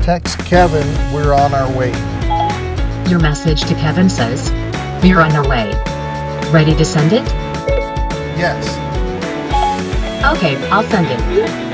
Text Kevin, we're on our way. Your message to Kevin says, "We're on our way." Ready to send it? Yes. Okay, I'll send it.